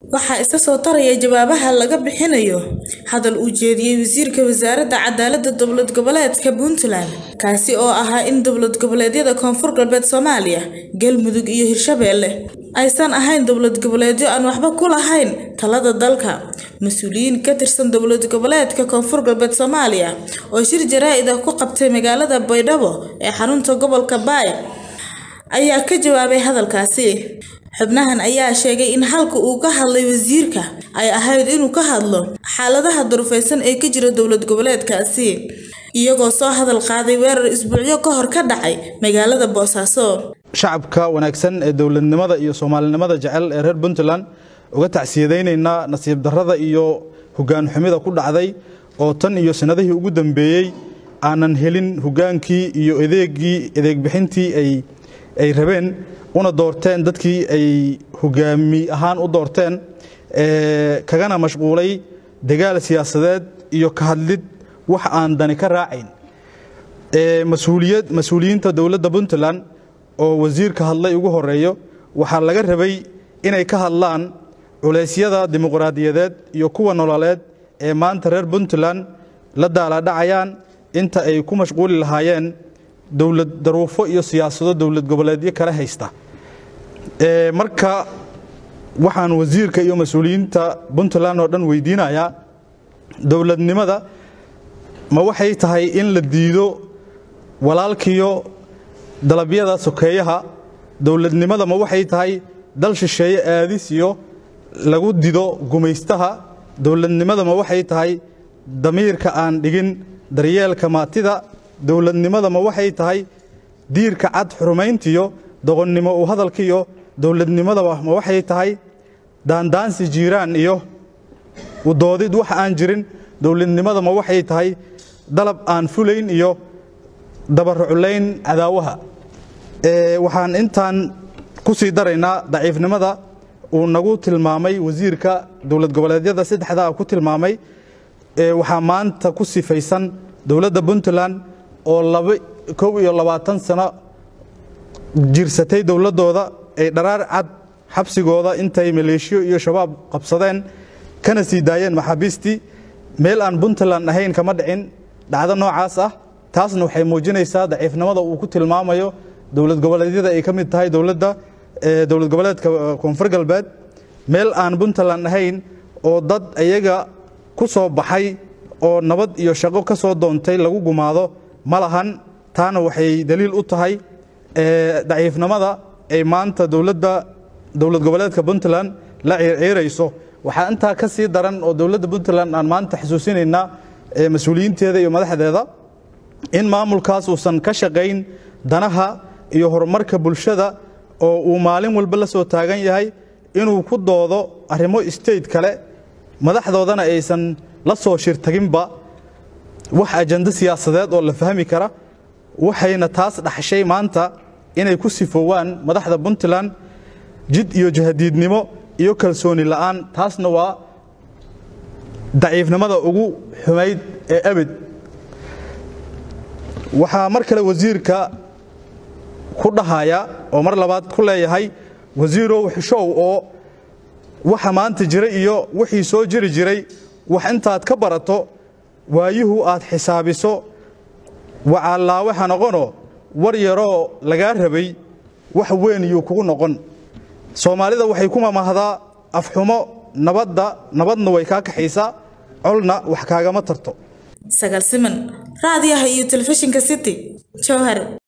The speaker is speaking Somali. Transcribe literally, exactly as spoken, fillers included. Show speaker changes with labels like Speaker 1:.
Speaker 1: waxaa isa soo taraya jawaabaha laga bixinayo hadal uu jeediyay wasiirka wasaaradda cadaaladda dowlad goboleedka Puntland kaasi oo ahaa in dowlad goboleedyada Koonfur Galbeed Soomaaliya Galmudug iyo Hirshabeelle aysan ahayn dowlad goboleedyo aan waxba ku lahayn talada dalka mas'uuliyiin ka tirsan dowlad goboleedka Koonfur Galbeed Soomaaliya oo shir jaraa'id ah ku qabtay magaalada Baydhabo ee xarunta gobolka Baay ayaa ka jawaabay hadalkaasi. xubnahan ayaa sheegay in halka uu ka hadlay wasiirka ay ahayd inuu ka hadlo xaaladaha durfaysan ee ka jira dowlad goboleedkaasi iyagoo soo hadal qaaday weerar isbuucyo ka hor ka dhacay magaalada Boosaaso.
Speaker 2: shacabka wanaagsan ee dowladnimada iyo Soomaalinimada jecel ee reer Puntland uga tacsiyadeynayna nasiib darrada iyo hoggaan xumida ku dhacday oo tan iyo sanadihii ugu dambeeyay aanan helin hoggaankii iyo adeegii adeeg bixintii ay ay rabeen una doorteen dadkii ay hoggaami ahaan u doorteen ee kagana mashquulay dagaal siyaasadeed iyo ka hadlid wax aan dani ka raacayn ee mas'uuliyad mas'uuliyiinta dawladda Puntland oo wasiirka hadlay ugu horeeyo waxa laga rabay inay ka hadlaan culeysyada dimuqraadiyadeed iyo kuwa nololeed ee maanta reer Puntland la daala dhacayaan inta ay ku mashquuli lahaayeen dawlad daruufo iyo siyaasado dawlad goboleedyo kala haysta ee marka waxaan wasiirka iyo mas'uuliyiinta Puntland oo dhan weydiinayaa dawladnimada ma waxay tahay in la diido walaalkiyo dalabyada sokeeyaha dawladnimada ma waxay tahay dal shisheeye aadis iyo lagu dido gumaystaha dawladnimada ma waxay tahay damiirka aan dhigin daryeelka maatida dawladnimada ma waxay tahay diirka cad xurumayntiyo doqonnimo u hadalkiyo dawladnimada ma waxay tahay daandaansi jiiraan iyo u doodid wax aan jirin dawladnimada ma waxay tahay dalab aan fulayn iyo dabarculayn cadaawaha ee waxaan intaan ku sii daraynaa daciifnimada uu nagu tilmaamay wasiirka dawlad goboleedyada saddexda ku tilmaamay ee waxa maanta ku sifaysan dawladda Puntland oo laba kow iyo labaatan sano jirsatay dawladooda ay dharaar cad xabsigooda intay maleeshiyo iyo shabaab qabsadeen kana sii daayeen maxaabiistii meel aan Puntland ahayn kama dhicin dhacdo noocaas ah taasna waxay muujinaysaa daciifnimada uu ku tilmaamayo dawlad goboleedyada ay ka mid tahay dawladda ee dawlad goboleedka Koonfur Galbeed meel aan Puntland ahayn oo dad ayaga ku soo baxay oo nabad iyo shaqo ka soo doontay lagu gumaado malahan taana waxay daliil u tahay ee daciifnimada ay maanta dawladda dawlad goboleedka Puntland la ciirayso waxa inta ka sii daran oo dawladda Puntland aan maanta xasuusinayna ee mas'uuliyiinteeda iyo madaxdeeda in maamulkaas uusan ka shaqeyn danaha iyo horumarka bulshada oo uu maalin walba la soo taagan yahay inuu ku doodo arrimo state kale madaxdoodana aysan la soo shirtaginba wax ajanda siyaasadeed oo la fahmi kara waxayna taas dhaxshay maanta inay ku sifoowaan madaxda Puntland jid iyo jahadiidnimo iyo kalsooni la'aan taasna waa daciifnimada ugu xumayd ee abad waxa mar kale wasiirka ku dhahaya oo mar labaad ku leeyahay wasiirow xishow oo waxa maanta jira iyo wixii soo jiri jiray wax intaad ka barato waayuhu aad xisaabiso waxa la waxa noqono war yaro laga rabay wax weyn iyo kugu noqon Soomaalida waxay kuma mahdaa afxumo nabadda nabadna way ka kaxaysaa colna wax kaaga ma tarto
Speaker 1: Sagal Siman raadiyaha iyo telefishinka City Jowhar.